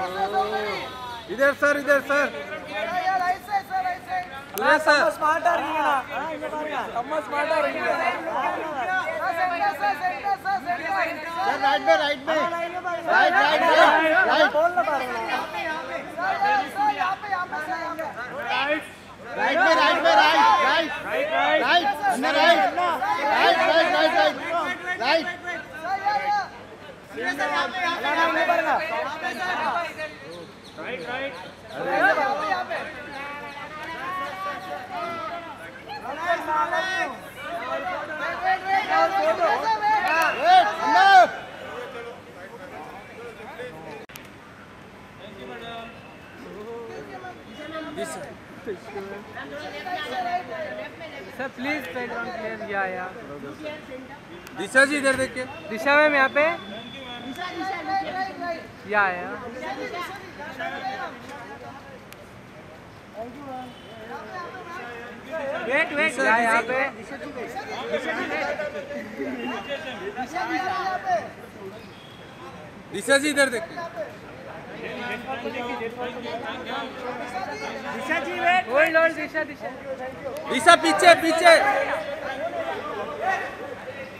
इधर सर, इधर sir, sir smart right में राइट में राइट राइट राइट बोलना पड़ेगा राइट में राइट में राइट राइट राइट अंदर right right right right right right right sir please background clear या दिशा जी इधर देखिए। दिशा मैम यहाँ पे या वेट वेट यहाँ पे दिशा जी इधर देखिए। दिशा जी वेट होल्ड दिशा दिशा दिशा पीछे पीछे।